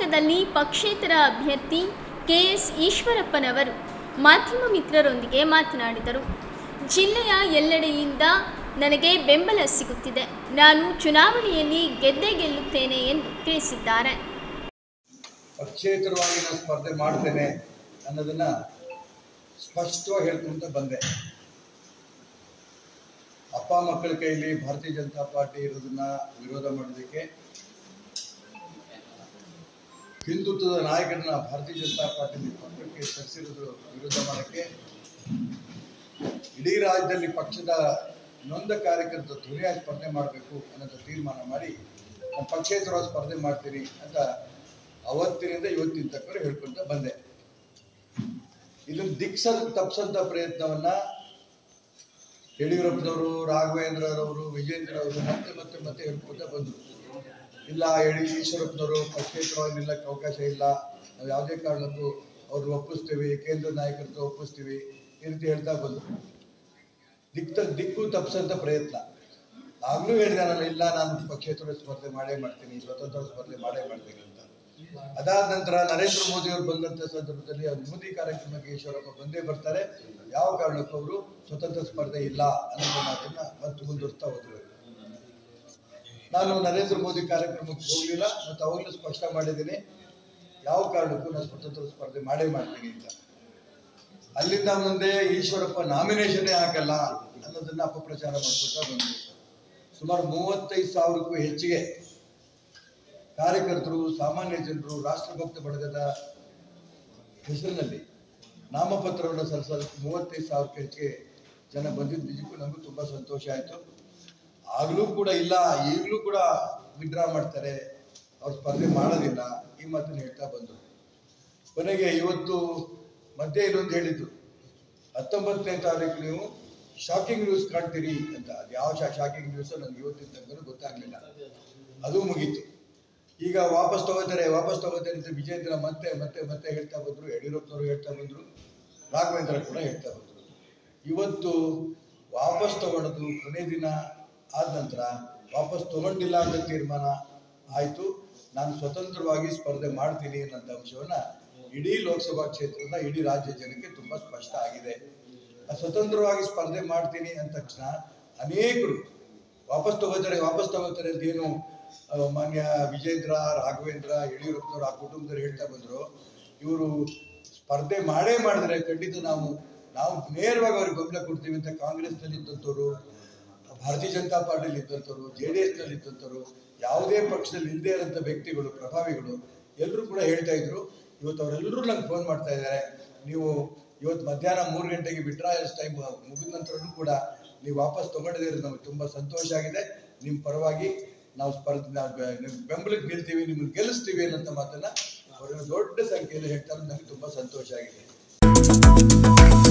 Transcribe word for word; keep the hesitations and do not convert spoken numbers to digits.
ಶಿವಮೊಗ್ಗದಲ್ಲಿ ಪಕ್ಷೇತರ ಅಭ್ಯರ್ಥಿ ಕೆಎಸ್ ಈಶ್ವರಪ್ಪನವರು ಮಾಧ್ಯಮ ಮಿತ್ರರೊಂದಿಗೆ ಮಾತನಾಡಿದರು. ಜಿಲ್ಲೆಯ ಎಲ್ಲೆಡೆಯಿಂದ ನನಗೆ ಬೆಂಬಲ ಸಿಗುತ್ತಿದೆ. ನಾನು ಚುನಾವಣೆಯಲ್ಲಿ ಗೆದ್ದೇ ಗೆಲ್ಲುತ್ತೇನೆ ಎಂದು ತಿಳಿಸಿದ್ದಾರೆ. ಪಕ್ಷೇತರವಾಗಿ ನಾನು ಸ್ಪರ್ಧೆ ಮಾಡ್ತೇನೆ ಅನ್ನೋದನ್ನ ಸ್ಪಷ್ಟವಾಗಿ ಹೇಳ್ಕೊಂತ ಬಂದೆ. ಅಪ್ಪ ಮಕ್ಕಳ ಕೈಲಿ ಭಾರತೀಯ ಜನತಾ ಪಾರ್ಟಿ ಇರೋದನ್ನ ವಿರೋಧ ಮಾಡೋದಕ್ಕೆ, ಹಿಂದುತ್ವದ ನಾಯಕರನ್ನ ಭಾರತೀಯ ಜನತಾ ಪಾರ್ಟಿ ಪಕ್ಷಕ್ಕೆ ಸರಿಸಿರೋದು ವಿರೋಧ ಮಾಡೋಕ್ಕೆ, ಇಡೀ ರಾಜ್ಯದಲ್ಲಿ ಪಕ್ಷದ ನೊಂದ ಕಾರ್ಯಕರ್ತರ ಧ್ವನಿಯಾಗಿ ಸ್ಪರ್ಧೆ ಮಾಡಬೇಕು ಅನ್ನೋದು ತೀರ್ಮಾನ ಮಾಡಿ ನಾನು ಪಕ್ಷೇತರವಾಗಿ ಸ್ಪರ್ಧೆ ಮಾಡ್ತೀನಿ ಅಂತ ಅವತ್ತಿನಿಂದ ಇವತ್ತಿನ ತಕ್ಕ ಹೇಳ್ಕೊಂತ ಬಂದೆ. ಇದನ್ನು ದಿಕ್ಸ ತಪ್ಪಿಸಂತ ಪ್ರಯತ್ನವನ್ನ ಯಡಿಯೂರಪ್ಪನವರು, ರಾಘವೇಂದ್ರರವರು, ವಿಜೇಂದ್ರವರು ಮತ್ತೆ ಮತ್ತೆ ಮತ್ತೆ ಹೇಳ್ಕೊಂತ ಬಂದರು. ಇಲ್ಲ, ಯಡಿ ಈಶ್ವರಪ್ಪನವರು ಪಕ್ಷೇತರವಾಗಿ ನಿಲ್ಲಕ್ಕೆ ಅವಕಾಶ ಇಲ್ಲ, ನಾವು ಯಾವುದೇ ಕಾರಣಕ್ಕೂ ಅವ್ರನ್ನ ಒಪ್ಪಿಸ್ತೀವಿ, ಕೇಂದ್ರ ನಾಯಕರದ್ದು ಒಪ್ಪಿಸ್ತೀವಿ, ಈ ರೀತಿ ಹೇಳ್ತಾ ಬಂದರು. ದಿಕ್ಕ ದಿಕ್ಕು ತಪ್ಪಿಸಂತ ಪ್ರಯತ್ನ. ಆಗಲೂ ಹೇಳಿದೆ ನಾನು, ಇಲ್ಲ ನಾನು ಪಕ್ಷೇತರ ಸ್ಪರ್ಧೆ ಮಾಡೇ ಮಾಡ್ತೀನಿ, ಸ್ವತಂತ್ರ ಸ್ಪರ್ಧೆ ಮಾಡೇ ಮಾಡ್ತೀನಿ ಅಂತ. ಅದಾದ ನಂತರ ನರೇಂದ್ರ ಮೋದಿ ಅವರು ಬಂದಂಥ ಸಂದರ್ಭದಲ್ಲಿ ಮೋದಿ ಕಾರ್ಯಕ್ರಮಕ್ಕೆ ಈಶ್ವರಪ್ಪ ಬಂದೇ ಬರ್ತಾರೆ, ಯಾವ ಕಾರಣಕ್ಕೂ ಅವರು ಸ್ವತಂತ್ರ ಸ್ಪರ್ಧೆ ಇಲ್ಲ ಅನ್ನೋ ಮಾತನ್ನ ಮತ್ತು ಮುಂದುವರ್ತಾ ಹೋದ್ರು. ನಾನು ನರೇಂದ್ರ ಮೋದಿ ಕಾರ್ಯಕ್ರಮಕ್ಕೆ ಹೋಗಲಿಲ್ಲ ಮತ್ತು ಅವಾಗಲೂ ಸ್ಪಷ್ಟ ಮಾಡಿದ್ದೀನಿ, ಯಾವ ಕಾರಣಕ್ಕೂ ನಾನು ಸ್ವತಂತ್ರ ಸ್ಪರ್ಧೆ ಮಾಡೇ ಮಾಡ್ತೀನಿ ಅಂತ. ಅಲ್ಲಿಂದ ಮುಂದೆ ಈಶ್ವರಪ್ಪ ನಾಮಿನೇಷನ್ನೇ ಹಾಕಲ್ಲ ಅನ್ನೋದನ್ನ ಅಪಪ್ರಚಾರ ಮಾಡ್ಕೊತಾ ಬಂದರು. ಸುಮಾರು ಮೂವತ್ತೈದು ಸಾವಿರಕ್ಕೂ ಹೆಚ್ಚಿಗೆ ಕಾರ್ಯಕರ್ತರು, ಸಾಮಾನ್ಯ ಜನರು, ರಾಷ್ಟ್ರಭಕ್ತ ಬಳಗದ ಹೆಸರಿನಲ್ಲಿ ನಾಮಪತ್ರವನ್ನು ಸಲ್ಲಿಸೋದಕ್ಕೆ ಮೂವತ್ತೈದು ಸಾವಿರಕ್ಕೆ ಹೆಚ್ಚಿಗೆ ಜನ ಬಂದಿದ್ದು ನಿಜಕ್ಕೂ ನಮಗೂ ತುಂಬ ಸಂತೋಷ ಆಯಿತು. ಆಗಲೂ ಕೂಡ ಇಲ್ಲ, ಈಗಲೂ ಕೂಡ ವಿಡ್ರಾ ಮಾಡ್ತಾರೆ, ಅವ್ರು ಸ್ಪರ್ಧೆ ಮಾಡೋದಿಲ್ಲ, ಈ ಮಾತನ್ನು ಹೇಳ್ತಾ ಬಂದರು. ಕೊನೆಗೆ ಇವತ್ತು ಮಧ್ಯೆ ಇನ್ನೊಂದು ಹೇಳಿದ್ದು, ಹತ್ತೊಂಬತ್ತನೇ ತಾರೀಕು ನೀವು ಶಾಕಿಂಗ್ ನ್ಯೂಸ್ ಕಾಣ್ತೀರಿ ಅಂತ. ಅದು ಯಾವ ಶಾಕಿಂಗ್ ನ್ಯೂಸ್ ನನಗೆ ಇವತ್ತಿನ ತನಕ ಗೊತ್ತಾಗಲಿಲ್ಲ. ಅದು ಮುಗೀತು. ಈಗ ವಾಪಸ್ ತಗೋತಾರೆ ವಾಪಸ್ ತಗೋತಾರೆ ಅಂತ ವಿಜೇಂದ್ರ ಮತ್ತೆ ಮತ್ತೆ ಮತ್ತೆ ಹೇಳ್ತಾ ಬಂದರು, ಯಡಿಯೂರಪ್ಪನವರು ಹೇಳ್ತಾ ಬಂದರು, ರಾಘವೇಂದ್ರ ಕೂಡ ಹೇಳ್ತಾ ಬಂದರು. ಇವತ್ತು ವಾಪಸ್ ತಗೊಳ್ಳೋದು ಕೊನೆ ದಿನ ಆದ ನಂತರ ವಾಪಸ್ ತಗೊಂಡಿಲ್ಲ ಅಂತ ತೀರ್ಮಾನ ಆಯಿತು. ನಾನು ಸ್ವತಂತ್ರವಾಗಿ ಸ್ಪರ್ಧೆ ಮಾಡ್ತೀನಿ ಅನ್ನೋಂಥ ಅಂಶವನ್ನು ಇಡೀ ಲೋಕಸಭಾ ಕ್ಷೇತ್ರದ ಇಡೀ ರಾಜ್ಯ ಜನಕ್ಕೆ ತುಂಬ ಸ್ಪಷ್ಟ ಆಗಿದೆ. ಸ್ವತಂತ್ರವಾಗಿ ಸ್ಪರ್ಧೆ ಮಾಡ್ತೀನಿ ಅಂದ ತಕ್ಷಣ ಅನೇಕರು ವಾಪಸ್ ತಗೋತಾರೆ ವಾಪಸ್ ತಗೋತಾರೆ ಅಂತ ಏನು ಮಾನ್ಯ ವಿಜೇಂದ್ರ, ರಾಘವೇಂದ್ರ, ಯಡಿಯೂರಪ್ಪನವರು ಆ ಕುಟುಂಬದವ್ರು ಹೇಳ್ತಾ ಬಂದರು. ಇವರು ಸ್ಪರ್ಧೆ ಮಾಡೇ ಮಾಡಿದ್ರೆ ಖಂಡಿತ ನಾವು ನಾವು ನೇರವಾಗಿ ಅವ್ರಿಗೆ ಬೆಂಬಲ ಕೊಡ್ತೀವಿ ಅಂತ ಕಾಂಗ್ರೆಸ್ನಲ್ಲಿ ಇದ್ದಂಥವ್ರು, ಭಾರತೀಯ ಜನತಾ ಪಾರ್ಟಿಯಲ್ಲಿ ಇದ್ದಂಥವ್ರು, ಜೆ ಡಿ ಎಸ್ನಲ್ಲಿ ಇದ್ದಂಥವ್ರು, ಯಾವುದೇ ಪಕ್ಷದಲ್ಲಿ ಇಲ್ಲದೇ ಇರೋಂಥ ವ್ಯಕ್ತಿಗಳು, ಪ್ರಭಾವಿಗಳು ಎಲ್ಲರೂ ಕೂಡ ಹೇಳ್ತಾ ಇದ್ರು. ಇವತ್ತು ಅವರೆಲ್ಲರೂ ನಂಗೆ ಫೋನ್ ಮಾಡ್ತಾ ಇದ್ದಾರೆ, ನೀವು ಇವತ್ತು ಮಧ್ಯಾಹ್ನ ಮೂರು ಗಂಟೆಗೆ ವಿಡ್ರಾಯಲ್ಸ್ ಟೈಮ್ ಮುಗಿದ ನಂತರನೂ ಕೂಡ ನೀವು ವಾಪಸ್ ತೊಗೊಂಡಿದ್ದೀರಿ, ನಮಗೆ ತುಂಬ ಸಂತೋಷ ಆಗಿದೆ. ನಿಮ್ಮ ಪರವಾಗಿ ನಾವು ಸ್ಪರ್ಧೆ ಬೆಂಬಲಕ್ಕೆ ನಿಲ್ತೀವಿ, ನಿಮ್ಮನ್ನು ಗೆಲ್ಲಿಸ್ತೀವಿ ಅನ್ನೋಂಥ ಮಾತನ್ನು ಅವರನ್ನು ದೊಡ್ಡ ಸಂಖ್ಯೆಯಲ್ಲಿ ಹೇಳ್ತಾರೆ. ನನಗೆ ತುಂಬ ಸಂತೋಷ ಆಗಿದೆ.